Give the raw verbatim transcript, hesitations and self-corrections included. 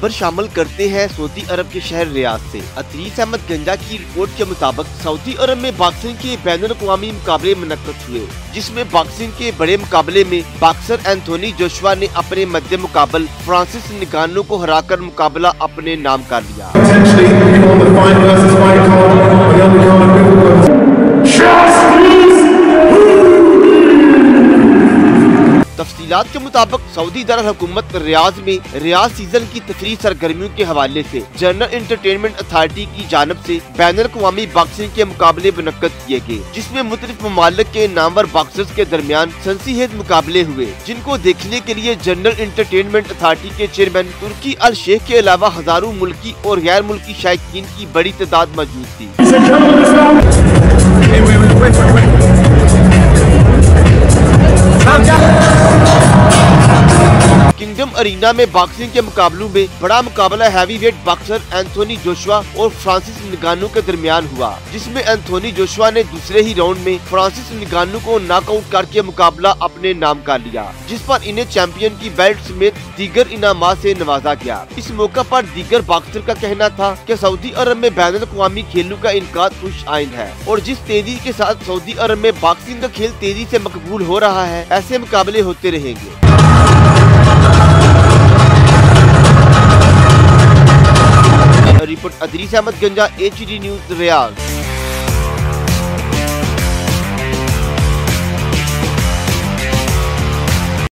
खबर शामिल करते हैं सऊदी अरब के शहर रियाद से। अदरीस अहमद गंजा की रिपोर्ट के मुताबिक सऊदी अरब में बॉक्सिंग के बैनुल-अक़वामी मुकाबले मुनक्कद हुए, जिसमें बॉक्सिंग के बड़े मुकाबले में बॉक्सर एंथोनी जोशुआ ने अपने मध्य मुकाबल फ्रांसिस निगानो को हराकर मुकाबला अपने नाम कर लिया। तफसीलात के मुताबिक सऊदी दारुल हुकूमत रियाद में रियाद सीजन की तफरीह सरगर्मियों के हवाले से जनरल एंटरटेनमेंट अथॉरिटी की जानिब से बैनुल-अक़वामी बॉक्सिंग के मुकाबले मुनक्कद किए गए, जिसमें मुख्तलिफ ममालिक के नामवर बॉक्सर्स के दरमियान सनसीखेज मुकाबले हुए, जिनको देखने के लिए जनरल एंटरटेनमेंट अथॉरिटी के चेयरमैन तुर्की अल शेख के अलावा हजारों मुल्की और गैर मुल्की शायकीन की बड़ी तादाद मौजूद थी। किंगडम अरीना में बॉक्सिंग के मुकाबलों में बड़ा मुकाबला हैवीवेट बॉक्सर एंथोनी जोशुआ और फ्रांसिस निगानो के दरमियान हुआ, जिसमें एंथोनी जोशुआ ने दूसरे ही राउंड में फ्रांसिस निगानो को नॉकआउट करके मुकाबला अपने नाम कर लिया, जिस पर इन्हें चैंपियन की बेल्ट समेत दीगर इनामात से नवाजा गया। इस मौका पर दीगर बॉक्सर का कहना था कि सऊदी अरब में बैनुल-अक़वामी खेलों का इनकाद खुश आइन है और जिस तेजी के साथ सऊदी अरब में बॉक्सिंग का खेल तेजी से मकबूल हो रहा है, ऐसे मुकाबले होते रहेंगे। रिपोर्ट अदरीस अहमद गंजा, एच डी न्यूज़ रियाद।